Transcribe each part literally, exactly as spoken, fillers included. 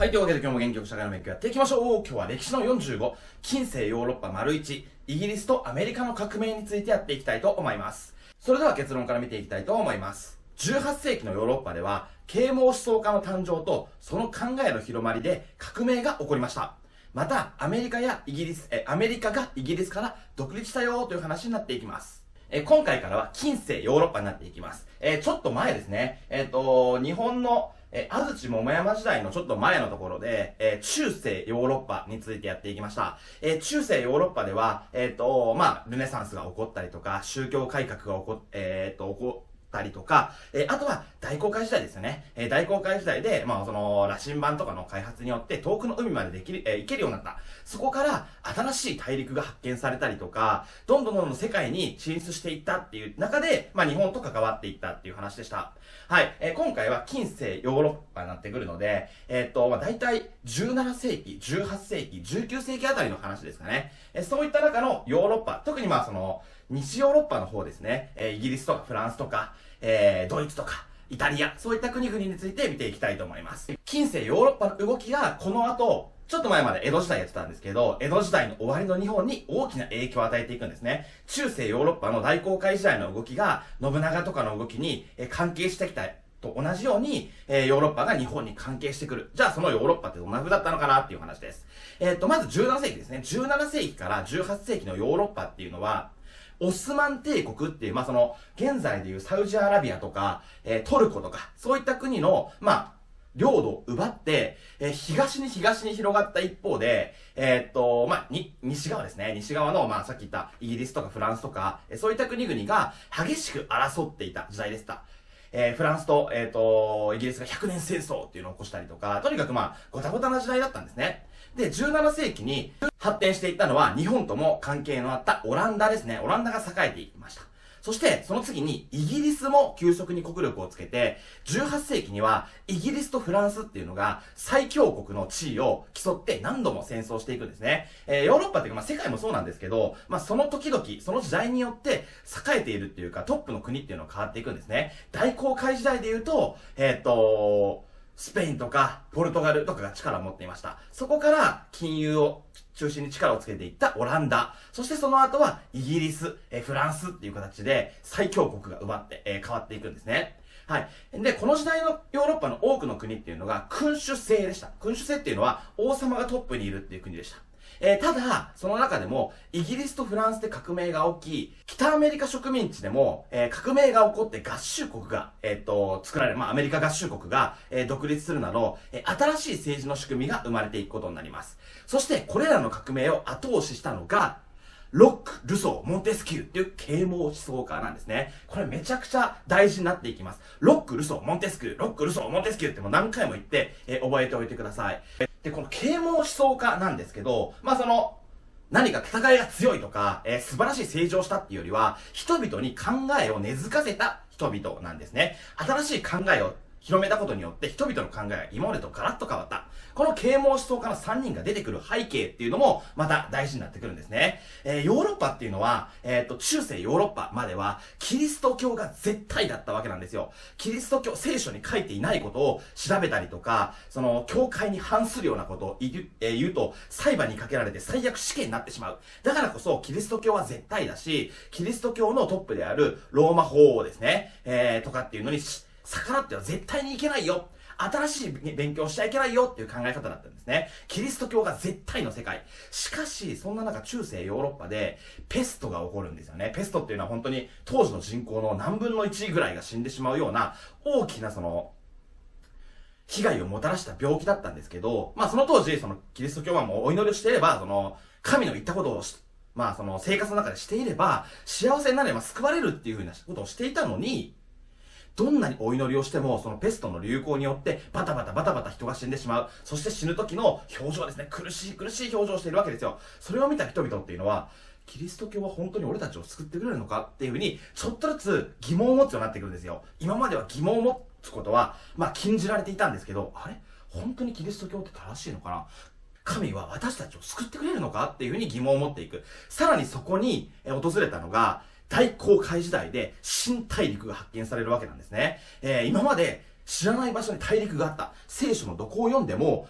はい、というわけで今日も元気よく社会の勉強やっていきましょう。今日は歴史のよんじゅうご、近世ヨーロッパ丸いち、イギリスとアメリカの革命についてやっていきたいと思います。それでは結論から見ていきたいと思います。じゅうはっせいきのヨーロッパでは、啓蒙思想家の誕生とその考えの広まりで革命が起こりました。また、アメリカやイギリス、え、アメリカがイギリスから独立したよという話になっていきます。え、今回からは近世ヨーロッパになっていきます。え、ちょっと前ですね。えっと、日本のえ、安土桃山時代のちょっと前のところで、えー、中世ヨーロッパについてやっていきました。えー、中世ヨーロッパでは、えっと、まあ、ルネサンスが起こったりとか、宗教改革が起こ、えー、っと、起こったりとか、えー、あとは大航海時代ですよね。えー、大航海時代で、まあ、その、羅針盤とかの開発によって遠くの海までできる、えー、行けるようになった。そこから新しい大陸が発見されたりとか、どんどんどんどん世界に進出していったっていう中で、まあ、日本と関わっていったっていう話でした。はい。えー、今回は近世ヨーロッパになってくるので、えー、っと、まあ、大体じゅうななせいき、じゅうはっせいき、じゅうきゅうせいきあたりの話ですかね。えー、そういった中のヨーロッパ、特にまあその、西ヨーロッパの方ですね。えー、イギリスとかフランスとか、えー、ドイツとか、イタリア、そういった国々について見ていきたいと思います。近世ヨーロッパの動きがこの後、ちょっと前まで江戸時代やってたんですけど、江戸時代の終わりの日本に大きな影響を与えていくんですね。中世ヨーロッパの大航海時代の動きが、信長とかの動きに関係してきたと同じように、えー、ヨーロッパが日本に関係してくる。じゃあそのヨーロッパってどんな風だったのかなっていう話です。えー、っと、まずじゅうななせいきですね。じゅうななせいきからじゅうはっせいきのヨーロッパっていうのは、オスマン帝国っていう、まあ、その、現在でいうサウジアラビアとか、えー、トルコとか、そういった国の、まあ、領土を奪って、えー、東に東に広がった一方で、えー、っと、まあ、に、西側ですね。西側の、まあ、さっき言ったイギリスとかフランスとか、えー、そういった国々が激しく争っていた時代でした。えー、フランスと、えっと、イギリスがひゃくねんせん争っていうのを起こしたりとか、とにかくまあ、ごたごたな時代だったんですね。で、じゅうななせいきに発展していったのは、日本とも関係のあったオランダですね。オランダが栄えていきました。そして、その次に、イギリスも急速に国力をつけて、じゅうはっせいきには、イギリスとフランスっていうのが、最強国の地位を競って何度も戦争していくんですね。えー、ヨーロッパっていうか、まあ、世界もそうなんですけど、まあ、その時々、その時代によって、栄えているっていうか、トップの国っていうのが変わっていくんですね。大航海時代で言うと、えー、っと、スペインとか、ポルトガルとかが力を持っていました。そこから、金融を中心に力をつけていったオランダ。そしてその後は、イギリス、えフランスっていう形で、最強国が奪って、えー、変わっていくんですね。はい。で、この時代のヨーロッパの多くの国っていうのが、君主制でした。君主制っていうのは、王様がトップにいるっていう国でした。えー、ただ、その中でも、イギリスとフランスで革命が起き、北アメリカ植民地でも、えー、革命が起こって合衆国が、えっと、作られる、まあ、アメリカ合衆国が、えー、独立するなど、えー、新しい政治の仕組みが生まれていくことになります。そして、これらの革命を後押ししたのが、ロック、ルソー、モンテスキューっていう啓蒙思想家なんですね。これめちゃくちゃ大事になっていきます。ロック、ルソー、モンテスキュー、ロック、ルソー、モンテスキューってもう何回も言って、えー、覚えておいてください。で、この啓蒙思想家なんですけど、まあその、何か戦いが強いとか、えー、素晴らしい政治をしたっていうよりは、人々に考えを根付かせた人々なんですね。新しい考えを広めたことによって人々の考えが今までとガラッと変わった。この啓蒙思想家のさんにんが出てくる背景っていうのもまた大事になってくるんですね。えー、ヨーロッパっていうのは、えっと、中世ヨーロッパまではキリスト教が絶対だったわけなんですよ。キリスト教、聖書に書いていないことを調べたりとか、その、教会に反するようなことを言う、えー、言うと裁判にかけられて最悪死刑になってしまう。だからこそキリスト教は絶対だし、キリスト教のトップであるローマ法王ですね、えー、とかっていうのに逆らっては絶対にいけないよ。新しい勉強しちゃいけないよっていう考え方だったんですね。キリスト教が絶対の世界。しかし、そんな中中世ヨーロッパでペストが起こるんですよね。ペストっていうのは本当に当時の人口の何分のいちぐらいが死んでしまうような大きなその、被害をもたらした病気だったんですけど、まあその当時、そのキリスト教はもうお祈りをしていれば、その、神の言ったことをし、まあその生活の中でしていれば、幸せになれば救われるっていうふうなことをしていたのに、どんなにお祈りをしても、そのペストの流行によって、バタバタバタバタ人が死んでしまう。そして死ぬ時の表情ですね。苦しい苦しい表情をしているわけですよ。それを見た人々っていうのは、キリスト教は本当に俺たちを救ってくれるのかっていうふうに、ちょっとずつ疑問を持つようになってくるんですよ。今までは疑問を持つことは、まあ禁じられていたんですけど、あれ本当にキリスト教って正しいのかな、神は私たちを救ってくれるのかっていうふうに疑問を持っていく。さらにそこに訪れたのが、大航海時代で新大陸が発見されるわけなんですね。えー、今まで知らない場所に大陸があった。聖書のどこを読んでも、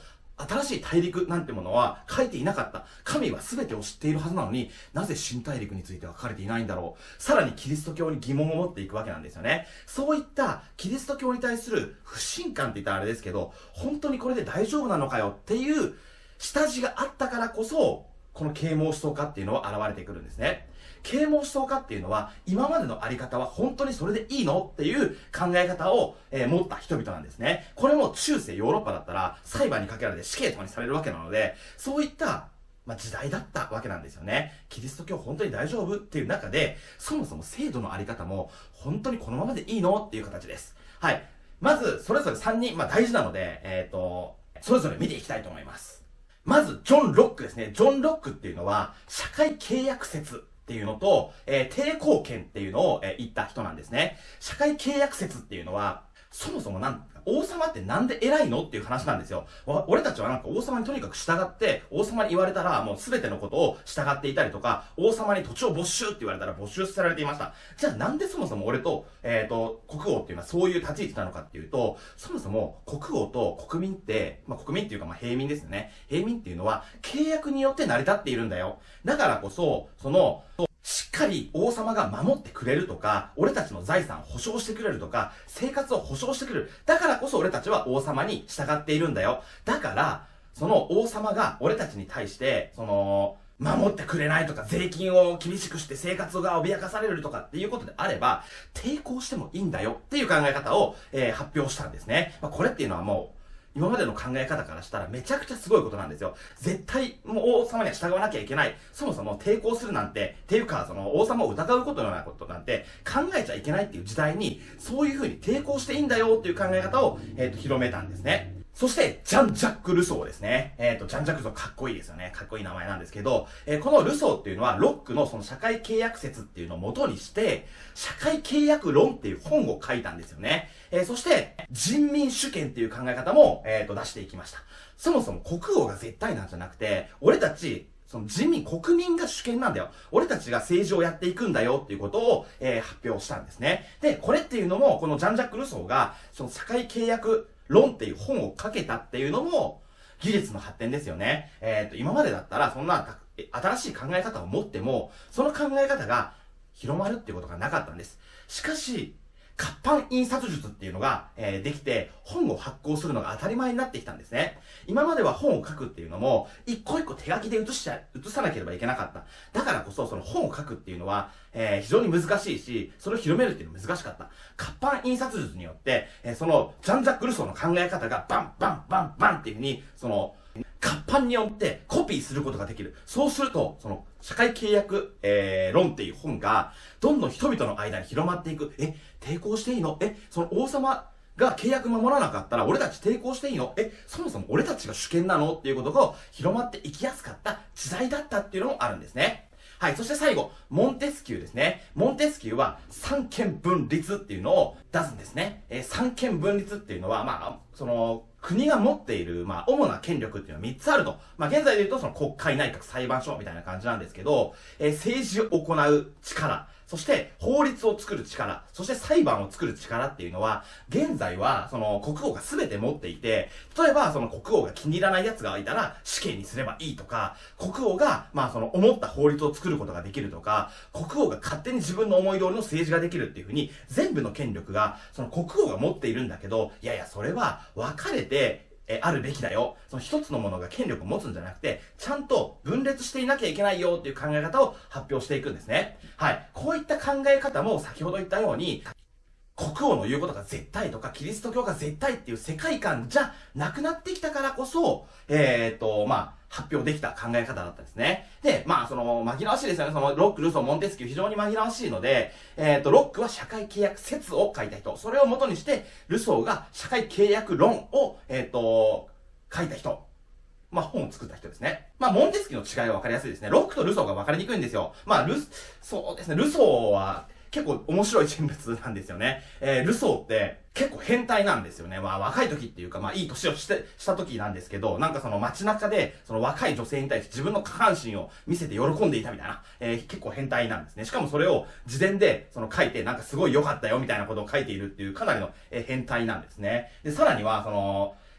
新しい大陸なんてものは書いていなかった。神は全てを知っているはずなのに、なぜ新大陸については書かれていないんだろう。さらにキリスト教に疑問を持っていくわけなんですよね。そういったキリスト教に対する不信感って言ったらあれですけど、本当にこれで大丈夫なのかよっていう下地があったからこそ、この啓蒙思想家っていうのは現れてくるんですね。啓蒙思想家っていうのは、今までのあり方は本当にそれでいいのっていう考え方を、えー、持った人々なんですね。これも中世ヨーロッパだったら裁判にかけられて死刑とかにされるわけなので、そういったまあ、時代だったわけなんですよね。キリスト教本当に大丈夫っていう中で、そもそも制度のあり方も本当にこのままでいいのっていう形です。はい。まず、それぞれさんにん、まあ大事なので、えっと、それぞれ見ていきたいと思います。まず、ジョン・ロックですね。ジョン・ロックっていうのは、社会契約説っていうのと、えー、抵抗権っていうのを、えー、言った人なんですね。社会契約説っていうのは、そもそもなん、王様ってなんで偉いのっていう話なんですよ。俺たちはなんか王様にとにかく従って、王様に言われたらもう全てのことを従っていたりとか、王様に土地を没収って言われたら没収されていました。じゃあなんでそもそも俺と、えっと、国王っていうのはそういう立ち位置なのかっていうと、そもそも国王と国民って、まあ国民っていうかまあ平民ですよね。平民っていうのは契約によって成り立っているんだよ。だからこそ、その、しっかり王様が守ってくれるとか、俺たちの財産を保証してくれるとか、生活を保証してくれる。だからこそ俺たちは王様に従っているんだよ。だから、その王様が俺たちに対して、その、守ってくれないとか、税金を厳しくして生活が脅かされるとかっていうことであれば、抵抗してもいいんだよっていう考え方を、えー、発表したんですね。まあ、これっていうのはもう、今までの考え方からしたらめちゃくちゃすごいことなんですよ。絶対、もう王様には従わなきゃいけない。そもそも抵抗するなんて、っていうか、その王様を疑うことのようなことなんて考えちゃいけないっていう時代に、そういう風に抵抗していいんだよっていう考え方を、えっと、広めたんですね。そして、ジャン・ジャック・ルソーですね。えっと、ジャン・ジャック・ルソーかっこいいですよね。かっこいい名前なんですけど、えー、このルソーっていうのは、ロックのその社会契約説っていうのを元にして、社会契約論っていう本を書いたんですよね。えー、そして、人民主権っていう考え方も、えっと、出していきました。そもそも国王が絶対なんじゃなくて、俺たち、その人民、国民が主権なんだよ。俺たちが政治をやっていくんだよっていうことを、えー、発表したんですね。で、これっていうのも、このジャン・ジャック・ルソーが、その社会契約論っていう本を書けたっていうのも、技術の発展ですよね。えっと、今までだったら、そんな、新しい考え方を持っても、その考え方が広まるっていうことがなかったんです。しかし、活版印刷術っていうのが、えー、できて、本を発行するのが当たり前になってきたんですね。今までは本を書くっていうのも、一個一個手書きで写しちゃ、写さなければいけなかった。だからこそ、その本を書くっていうのは、えー、非常に難しいし、それを広めるっていうのは難しかった。活版印刷術によって、えー、その、ジャン・ジャック・ルソーの考え方がバンバンバンバンっていうふうに、その、活版によってコピーすることができる。そうすると、その、社会契約、えー、論っていう本が、どんどん人々の間に広まっていく。え、抵抗していいの？え、その王様が契約守らなかったら俺たち抵抗していいの？え、そもそも俺たちが主権なの？っていうことが広まっていきやすかった時代だったっていうのもあるんですね。はい。そして最後、モンテスキューですね。モンテスキューは三権分立っていうのを出すんですね。えー、三権分立っていうのは、まあ、その、国が持っている、まあ、主な権力っていうのはみっつあると。まあ、現在で言うと、その国会内閣裁判所みたいな感じなんですけど、えー、政治を行う力、そして法律を作る力、そして裁判を作る力っていうのは、現在は、その国王が全て持っていて、例えば、その国王が気に入らない奴がいたら死刑にすればいいとか、国王が、まあ、その思った法律を作ることができるとか、国王が勝手に自分の思い通りの政治ができるっていうふうに、全部の権力が、その国王が持っているんだけど、いやいや、それは分かれて、え、あるべきだよ。その一つのものが権力を持つんじゃなくて、ちゃんと分裂していなきゃいけないよっていう考え方を発表していくんですね。はい。こういった考え方も先ほど言ったように、国王の言うことが絶対とか、キリスト教が絶対っていう世界観じゃなくなってきたからこそ、えーっと、まあ、発表できた考え方だったんですね。で、まあ、その、紛らわしいですよね。その、ロック、ルソー、モンテスキュー、非常に紛らわしいので、えーっと、ロックは社会契約説を書いた人。それを元にして、ルソーが社会契約論を、えーっと、書いた人。まあ、本を作った人ですね。まあ、モンテスキューの違いは分かりやすいですね。ロックとルソーが分かりにくいんですよ。まあ、ル、そうですね、ルソーは、結構面白い人物なんですよね。えー、ルソーって結構変態なんですよね。まあ若い時っていうか、まあいい年をして、した時なんですけど、なんかその街中で、その若い女性に対して自分の下半身を見せて喜んでいたみたいな、えー、結構変態なんですね。しかもそれを事前でその書いて、なんかすごい良かったよみたいなことを書いているっていうかなりの、えー、変態なんですね。で、さらには、その、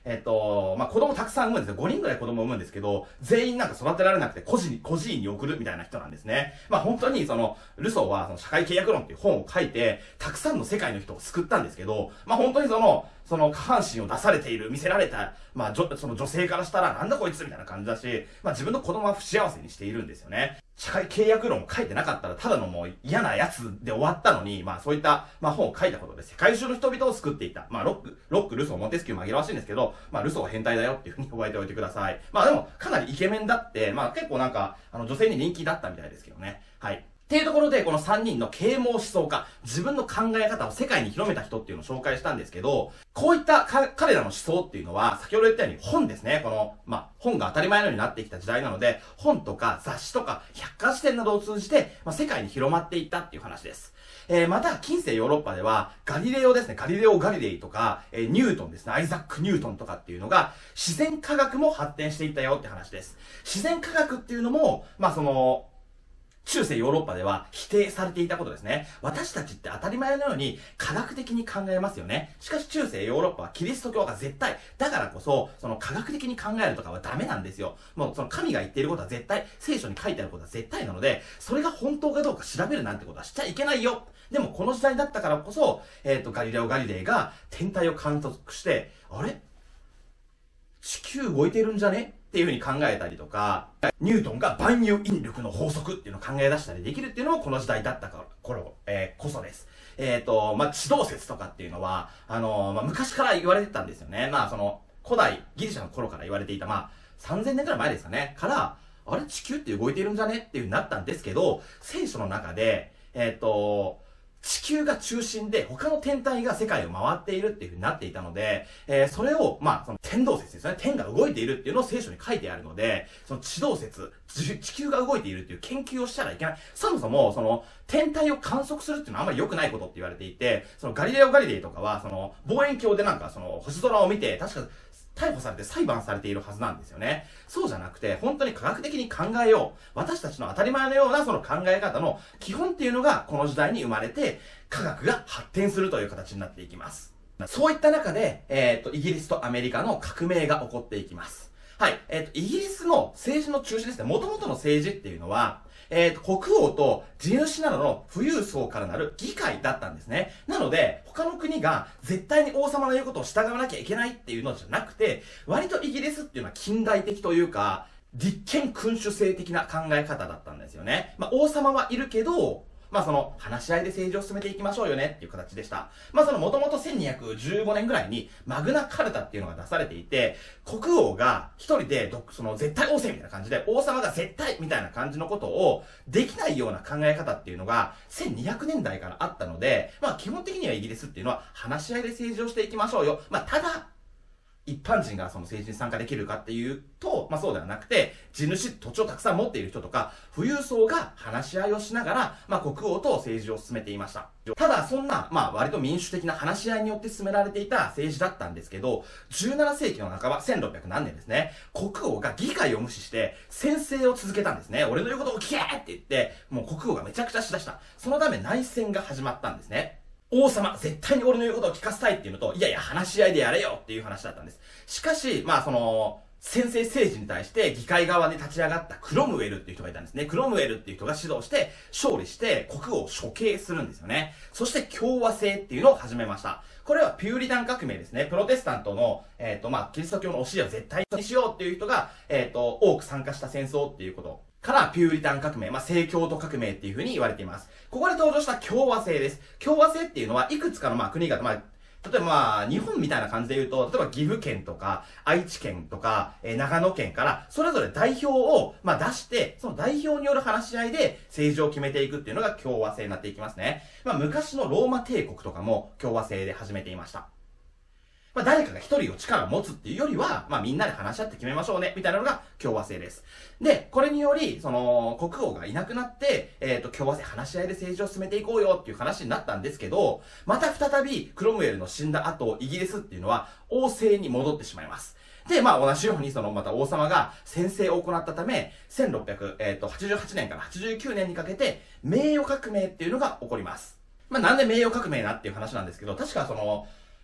えっと、まあ、子供たくさん産むんですよ。ごにんぐらい子供を産むんですけど、全員なんか育てられなくて、孤児に、孤児院に送るみたいな人なんですね。まあ、本当にその、ルソーは、その社会契約論っていう本を書いて、たくさんの世界の人を救ったんですけど、まあ、本当にその、その下半身を出されている、見せられた、まあ、その女性からしたら、なんだこいつみたいな感じだし、まあ、自分の子供は不幸せにしているんですよね。社会契約論を書いてなかったら、ただのもう嫌なやつで終わったのに、まあそういった、まあ本を書いたことで世界中の人々を救っていた。まあロック、ロック、ルソー、モンテスキュー紛らわしいんですけど、まあルソーは変態だよっていうふうに覚えておいてください。まあでも、かなりイケメンだって、まあ結構なんか、あの女性に人気だったみたいですけどね。はい。っていうところで、このさんにんの啓蒙思想家、自分の考え方を世界に広めた人っていうのを紹介したんですけど、こういったか彼らの思想っていうのは、先ほど言ったように本ですね。この、まあ、本が当たり前のようになってきた時代なので、本とか雑誌とか百科事典などを通じて、まあ、世界に広まっていったっていう話です。えー、また、近世ヨーロッパでは、ガリレオですね、ガリレオ・ガリレイとか、えー、ニュートンですね、アイザック・ニュートンとかっていうのが、自然科学も発展していったよって話です。自然科学っていうのも、まあその、中世ヨーロッパでは否定されていたことですね。私たちって当たり前のように科学的に考えますよね。しかし中世ヨーロッパはキリスト教が絶対。だからこそ、その科学的に考えるとかはダメなんですよ。もうその神が言っていることは絶対、聖書に書いてあることは絶対なので、それが本当かどうか調べるなんてことはしちゃいけないよ。でもこの時代だったからこそ、えっと、ガリレオ・ガリレイが天体を観測して、あれ地球動いてるんじゃねっていう風に考えたりとか、ニュートンが万有引力の法則っていうのを考え出したりできるっていうのもこの時代だったから頃、えー、こそです。えっと、まあ、地動説とかっていうのは、あのー、まあ、昔から言われてたんですよね。まあ、その、古代ギリシャの頃から言われていた、まあ、さんぜんねんくらい前ですかね。から、あれ地球って動いてるんじゃねっていう風になったんですけど、聖書の中で、えっと、地球が中心で他の天体が世界を回っているっていう風になっていたので、えー、それを、まあ、その天動説ですよね。天が動いているっていうのを聖書に書いてあるので、その地動説、地球が動いているっていう研究をしたらいけない。そもそも、その、天体を観測するっていうのはあんまり良くないことって言われていて、そのガリレオ・ガリレイとかは、その、望遠鏡でなんかその、星空を見て、確か、逮捕されて裁判されているはずなんですよね。そうじゃなくて、本当に科学的に考えよう。私たちの当たり前のようなその考え方の基本っていうのがこの時代に生まれて、科学が発展するという形になっていきます。そういった中で、えっと、イギリスとアメリカの革命が起こっていきます。はい。えっと、イギリスの政治の中心ですね。元々の政治っていうのは、えっと、国王と地主などの富裕層からなる議会だったんですね。なので、他の国が絶対に王様の言うことを従わなきゃいけないっていうのじゃなくて、割とイギリスっていうのは近代的というか、立憲君主制的な考え方だったんですよね。まあ、王様はいるけど、まあその、話し合いで政治を進めていきましょうよねっていう形でした。まあその、もともとせんにひゃくじゅうごねんぐらいに、マグナカルタっていうのが出されていて、国王が一人で、その、絶対王政みたいな感じで、王様が絶対みたいな感じのことを、できないような考え方っていうのが、せんにひゃくねんだいからあったので、まあ基本的にはイギリスっていうのは、話し合いで政治をしていきましょうよ。まあただ、一般人がその政治に参加できるかっていうと、まあそうではなくて、地主、土地をたくさん持っている人とか、富裕層が話し合いをしながら、まあ国王と政治を進めていました。ただ、そんな、まあ割と民主的な話し合いによって進められていた政治だったんですけど、じゅうななせいきの半ば、せんろっぴゃくなんねんですね、国王が議会を無視して、宣誓を続けたんですね。俺の言うことを聞けって言って、もう国王がめちゃくちゃしだした。そのため内戦が始まったんですね。王様、絶対に俺の言うことを聞かせたいっていうのと、いやいや、話し合いでやれよっていう話だったんです。しかし、まあその、専制政治に対して議会側で立ち上がったクロムウェルっていう人がいたんですね。クロムウェルっていう人が指導して勝利して国王を処刑するんですよね。そして共和制っていうのを始めました。これはピューリタン革命ですね。プロテスタントの、えっと、まあ、キリスト教の教えを絶対にしようっていう人が、えっと、多く参加した戦争っていうことからピューリタン革命、まあ、正教徒革命っていう風に言われています。ここで登場した共和制です。共和制っていうのはいくつかのまあ国が、まあ、例えばまあ、日本みたいな感じで言うと、例えば岐阜県とか、愛知県とか、えー、長野県から、それぞれ代表を、まあ出して、その代表による話し合いで政治を決めていくっていうのが共和制になっていきますね。まあ昔のローマ帝国とかも共和制で始めていました。まあ誰かが一人を力を持つっていうよりは、まあみんなで話し合って決めましょうね、みたいなのが共和制です。で、これにより、その、国王がいなくなって、えっと、共和制話し合いで政治を進めていこうよっていう話になったんですけど、また再びクロムウェルの死んだ後、イギリスっていうのは王政に戻ってしまいます。で、まあ同じようにそのまた王様が宣誓を行ったため、せんろっぴゃくはちじゅうはちねんからはちじゅうきゅうねんにかけて、名誉革命っていうのが起こります。まあなんで名誉革命なっていう話なんですけど、確かその、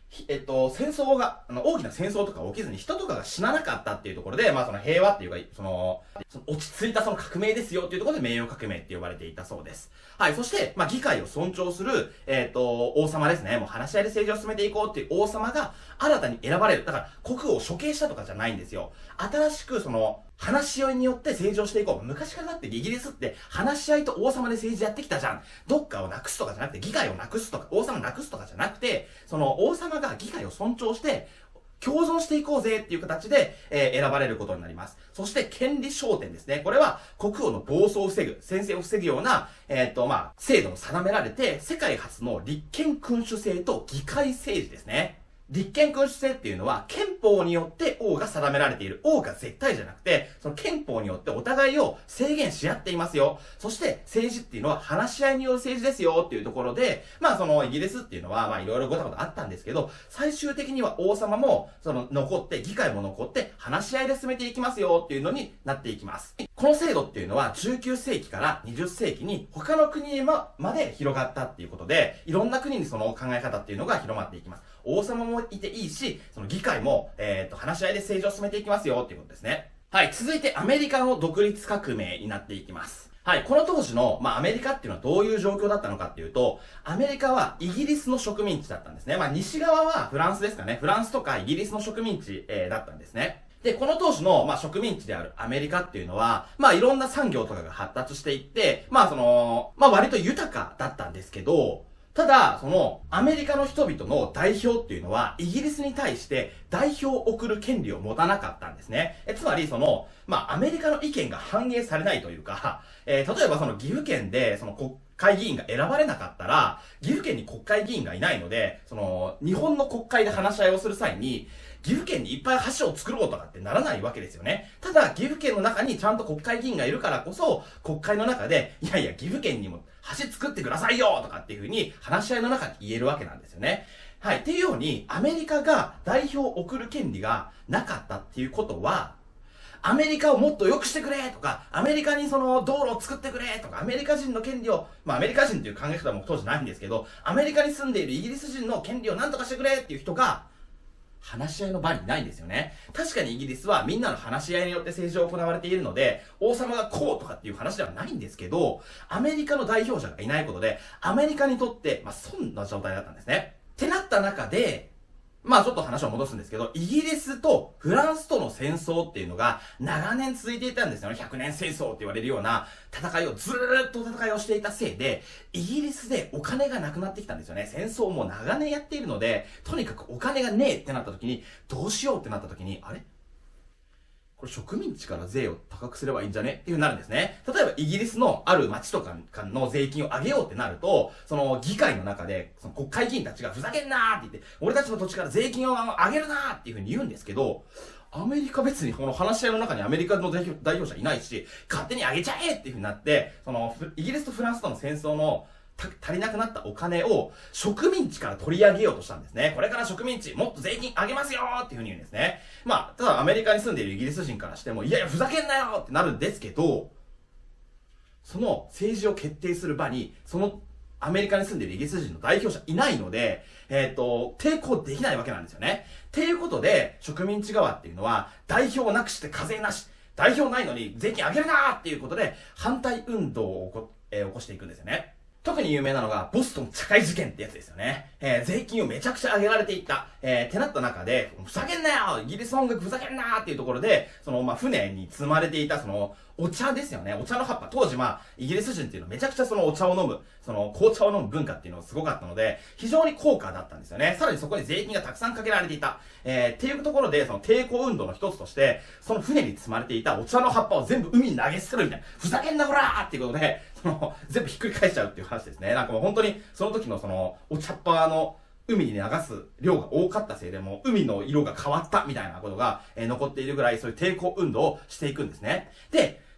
えっと、戦争が、あの、大きな戦争とか起きずに人とかが死ななかったっていうところで、まあその平和っていうか、その、その落ち着いたその革命ですよっていうところで名誉革命って呼ばれていたそうです。はい。そして、まあ議会を尊重する、えっと、王様ですね。もう話し合いで政治を進めていこうっていう王様が新たに選ばれる。だから国王を処刑したとかじゃないんですよ。新しくその、話し合いによって政治をしていこう。昔からだってイギリスって話し合いと王様で政治やってきたじゃん。どっかをなくすとかじゃなくて、議会をなくすとか、王様をなくすとかじゃなくて、その王様が議会を尊重して、共存していこうぜっていう形で、えー、選ばれることになります。そして、権利焦点ですね。これは、国王の暴走を防ぐ、先制を防ぐような、えっと、まあ、制度も定められて、世界初の立憲君主制と議会政治ですね。立憲君主制っていうのは憲法によって王が定められている。王が絶対じゃなくて、その憲法によってお互いを制限し合っていますよ。そして政治っていうのは話し合いによる政治ですよっていうところで、まあそのイギリスっていうのはまあいろいろごたごたあったんですけど、最終的には王様もその残って、議会も残って話し合いで進めていきますよっていうのになっていきます。この制度っていうのはじゅうきゅうせいきからにじゅっせいきに他の国にまで広がったっていうことで、いろんな国にその考え方っていうのが広まっていきます。王様もいていいし、その議会も、えっと、話し合いで政治を進めていきますよっていうことですね。はい、続いてアメリカの独立革命になっていきます。はい、この当時の、まあ、アメリカっていうのはどういう状況だったのかっていうと、アメリカはイギリスの植民地だったんですね。まあ、西側はフランスですかね。フランスとかイギリスの植民地、えー、だったんですね。で、この当時の、まあ、植民地であるアメリカっていうのは、まあ、いろんな産業とかが発達していって、まあ、その、まあ、割と豊かだったんですけど、ただ、その、アメリカの人々の代表っていうのは、イギリスに対して代表を送る権利を持たなかったんですね。えつまり、その、まあ、アメリカの意見が反映されないというか、えー、例えばその岐阜県で、その国会議員が選ばれなかったら、岐阜県に国会議員がいないので、その、日本の国会で話し合いをする際に、岐阜県にいっぱい橋を作ろうとかってならないわけですよね。ただ、岐阜県の中にちゃんと国会議員がいるからこそ、国会の中で、いやいや、岐阜県にも橋作ってくださいよとかっていう風に話し合いの中に言えるわけなんですよね。はい。っていうように、アメリカが代表を送る権利がなかったっていうことは、アメリカをもっと良くしてくれとか、アメリカにその道路を作ってくれとか、アメリカ人の権利を、まあアメリカ人っていう考え方も当時ないんですけど、アメリカに住んでいるイギリス人の権利を何とかしてくれっていう人が、話し合いの場にいないんですよね。確かにイギリスはみんなの話し合いによって政治を行われているので、王様がこうとかっていう話ではないんですけど、アメリカの代表者がいないことで、アメリカにとって、まあ、損な状態だったんですね。ってなった中で、まあちょっと話を戻すんですけど、イギリスとフランスとの戦争っていうのが長年続いていたんですよね。ひゃくねん戦争って言われるような戦いをずーっと戦いをしていたせいで、イギリスでお金がなくなってきたんですよね。戦争をもう長年やっているので、とにかくお金がねえってなった時に、どうしようってなった時に、あれこれ植民地から税を高くすればいいんじゃねっていう風になるんですね。例えばイギリスのある町とかの税金を上げようってなると、その議会の中で、その国会議員たちがふざけんなーって言って、俺たちの土地から税金を上げるなーっていう風に言うんですけど、アメリカ別にこの話し合いの中にアメリカの代表、代表者いないし、勝手に上げちゃえっていう風になって、そのイギリスとフランスとの戦争の足りなくなったお金を植民地から取り上げようとしたんですね。これから植民地もっと税金上げますよっていう風に言うんですね。まあ、ただアメリカに住んでいるイギリス人からしても、いやいやふざけんなよってなるんですけど、その政治を決定する場に、そのアメリカに住んでいるイギリス人の代表者いないので、えっと、抵抗できないわけなんですよね。っていうことで、植民地側っていうのは、代表をなくして課税なし、代表ないのに税金上げるなーっていうことで、反対運動を起こ、えー、起こしていくんですよね。特に有名なのが、ボストン茶会事件ってやつですよね。えー、税金をめちゃくちゃ上げられていった。えー、ってなった中で、ふざけんなよイギリス音楽ふざけんなーっていうところで、その、まあ、船に積まれていた、その、お茶ですよね。お茶の葉っぱ。当時まあ、イギリス人っていうのはめちゃくちゃそのお茶を飲む、その紅茶を飲む文化っていうのがすごかったので、非常に高価だったんですよね。さらにそこに税金がたくさんかけられていた。えー、っていうところで、その抵抗運動の一つとして、その船に積まれていたお茶の葉っぱを全部海に投げ捨てるみたいな。ふざけんなこらーっていうことで、その、全部ひっくり返しちゃうっていう話ですね。なんかもう本当に、その時のその、お茶っ葉の、海に流す量が多かったせいでも海の色が変わったみたいなことが、えー、残っているぐらいそういう抵抗運動をしていくんですね。で、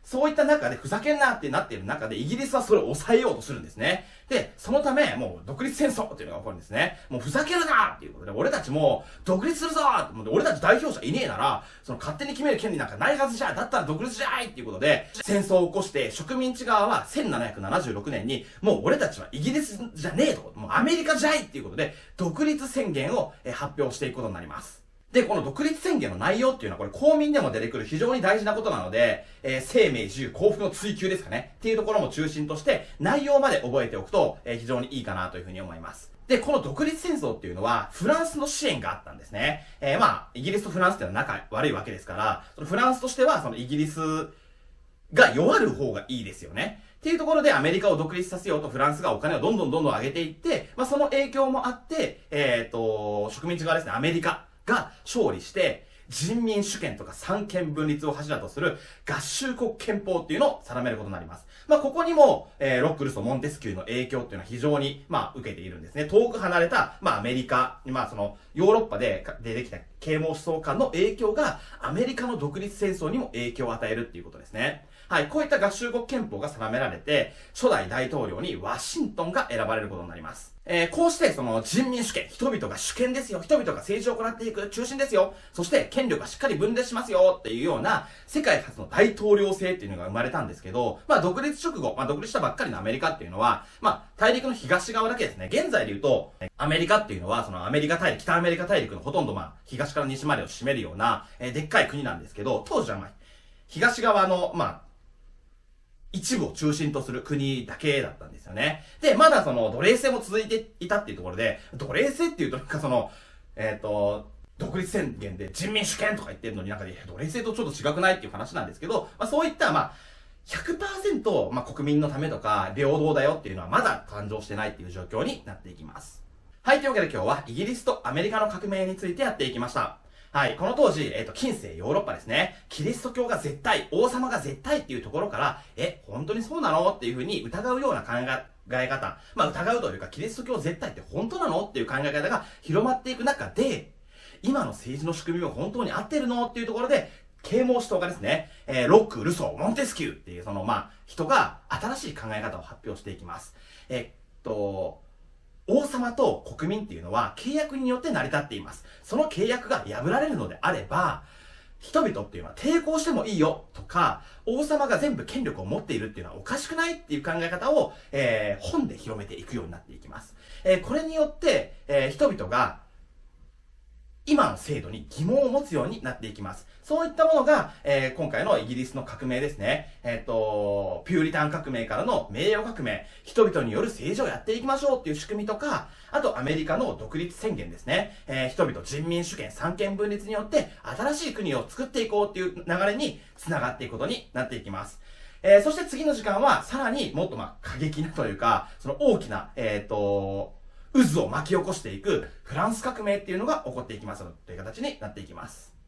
そういった中でふざけんなってなっている中でイギリスはそれを抑えようとするんですね。で、そのため、もう独立戦争っていうのが起こるんですね。もうふざけるなっていうことで、俺たちも独立するぞって、もう俺たち代表者いねえなら、その勝手に決める権利なんかないはずじゃ、だったら独立じゃいっていうことで、戦争を起こして植民地側はせんななひゃくななじゅうろくねんに、もう俺たちはイギリスじゃねえと、もうアメリカじゃいっていうことで、独立宣言を発表していくことになります。で、この独立宣言の内容っていうのはこれ公民でも出てくる非常に大事なことなので、えー、生命、自由、幸福の追求ですかね。っていうところも中心として内容まで覚えておくと、えー、非常にいいかなというふうに思います。で、この独立戦争っていうのはフランスの支援があったんですね。えー、まあ、イギリスとフランスっていうのは仲悪いわけですから、そのフランスとしてはそのイギリスが弱る方がいいですよね。っていうところでアメリカを独立させようとフランスがお金をどんどんどんどん上げていって、まあその影響もあって、えっと、植民地側ですね、アメリカが勝利して、人民主権とか三権分立を柱とする合衆国憲法っていうのを定めることになります。まあ、ここにも、えー、ロック、ルソー、モンテスキューの影響っていうのは非常に、まあ、受けているんですね。遠く離れた、まあ、アメリカ、まあ、その、ヨーロッパで出てきた啓蒙思想家の影響が、アメリカの独立戦争にも影響を与えるっていうことですね。はい、こういった合衆国憲法が定められて、初代大統領にワシントンが選ばれることになります。えー、こうして、その人民主権、人々が主権ですよ、人々が政治を行っていく中心ですよ、そして権力がしっかり分裂しますよっていうような世界初の大統領制っていうのが生まれたんですけど、まあ独立直後、まあ独立したばっかりのアメリカっていうのは、まあ大陸の東側だけですね。現在で言うと、アメリカっていうのは、そのアメリカ大陸、北アメリカ大陸のほとんどまあ東から西までを占めるような、えー、でっかい国なんですけど、当時はまあ東側の、まあ一部を中心とする国だけだったんですよね。で、まだその奴隷制も続いていたっていうところで、奴隷制っていうとなんかその、えっと、独立宣言で人民主権とか言ってるのになんか奴隷制とちょっと違くないっていう話なんですけど、まあそういったまあ、ひゃくパーセント、まあ、国民のためとか平等だよっていうのはまだ誕生してないっていう状況になっていきます。はい、というわけで今日はイギリスとアメリカの革命についてやっていきました。はい。この当時、えっと、近世ヨーロッパですね。キリスト教が絶対、王様が絶対っていうところから、え、本当にそうなのっていうふうに疑うような考え方。まあ、疑うというか、キリスト教絶対って本当なのっていう考え方が広まっていく中で、今の政治の仕組みは本当に合ってるのっていうところで、啓蒙思想家ですね。えー、ロック、ルソー、モンテスキューっていう、その、まあ、人が新しい考え方を発表していきます。えっと、王様と国民っていうのは契約によって成り立っています。その契約が破られるのであれば、人々っていうのは抵抗してもいいよとか、王様が全部権力を持っているっていうのはおかしくないっていう考え方を、えー、本で広めていくようになっていきます。えー、これによって、えー、人々が今の制度に疑問を持つようになっていきます。そういったものが、えー、今回のイギリスの革命ですね。えっと、ピューリタン革命からの名誉革命、人々による政治をやっていきましょうっていう仕組みとか、あとアメリカの独立宣言ですね。えー、人々人民主権三権分立によって新しい国を作っていこうっていう流れに繋がっていくことになっていきます。えー、そして次の時間はさらにもっとまあ過激なというか、その大きな、えっと、渦を巻き起こしていくフランス革命っていうのが起こっていきますという形になっていきます。